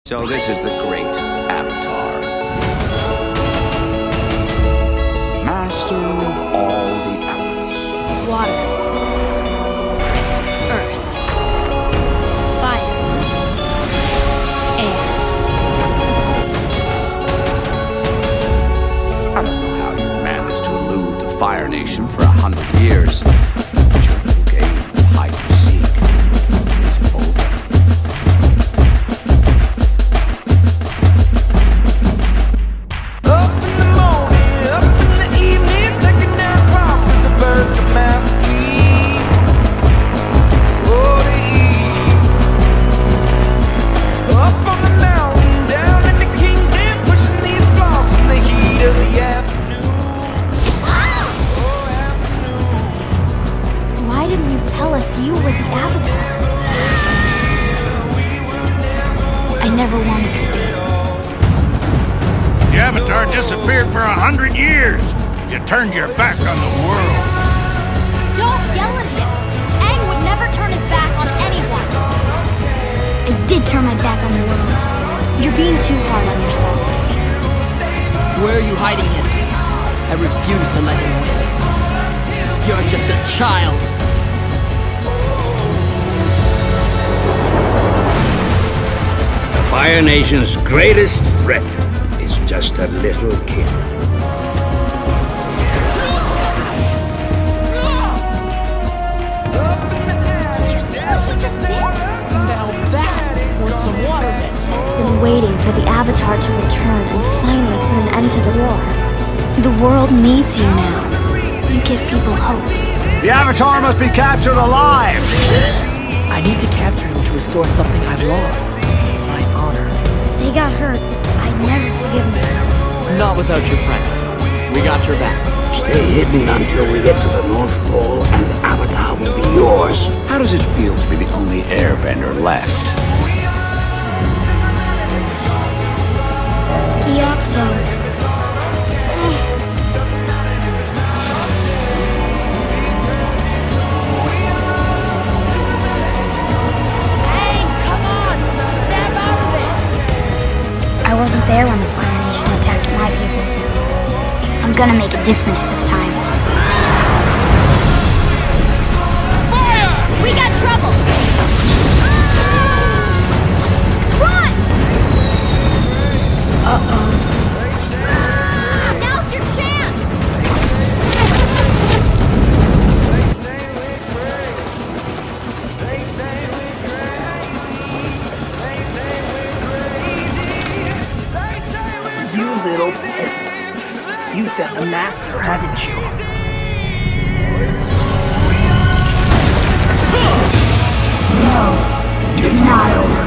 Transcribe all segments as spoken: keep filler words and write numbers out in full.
So this is the great Avatar. Master of all the elements. Water. Earth. Fire. Air. I don't know how you managed to elude the Fire Nation for a hundred years, but your little game of hide and seek is over. Up in the morning, up in the evening, taking down crops as the birds come out to feed. Oh, to eat. Up on the mountain, down in the King's Den, pushing these flocks in the heat of the afternoon. Oh, afternoon. Why didn't you tell us you were the Avatar? I never wanted to be. The Avatar disappeared for a hundred years. You turned your back on the world. Don't yell at him! Aang would never turn his back on anyone! I did turn my back on the world. You're being too hard on yourself. Where are you hiding him? I refuse to let him win. You're just a child. The Fire Nation's greatest threat is just a little kid. Did you see what he just did? Now that was some waterbed. It's been waiting for the Avatar to return and finally put an end to the war. The world needs you now. You give people hope. The Avatar must be captured alive! I need to capture him to restore something I've lost. My honor. If they got hurt, I'd never forgive myself. Not without your friends. We got your back. Stay hidden until we get to the North Pole, and the Avatar will be yours. How does it feel to be the only airbender left? Gyatso. I wasn't there when the Fire Nation attacked my people. I'm gonna make a difference this time. Fire! We got trouble! Run! Uh-oh. Now's your chance! You little pig. You sent the master, haven't you? No, it's not over.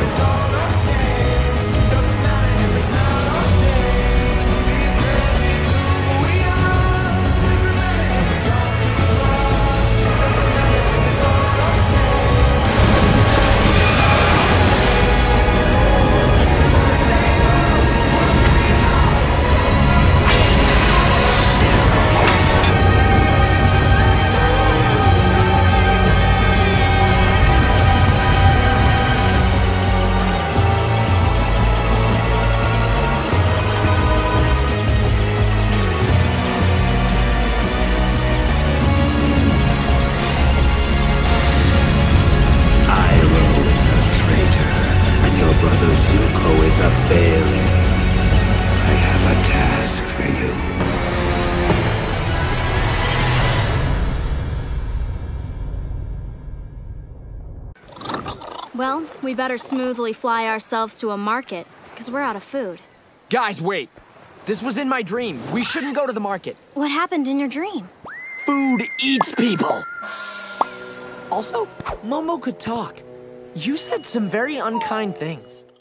Brother Zuko is a failure. I have a task for you. Well, we better smoothly fly ourselves to a market, because we're out of food. Guys, wait. This was in my dream. We shouldn't go to the market. What happened in your dream? Food eats people. Also, Momo could talk. You said some very unkind things.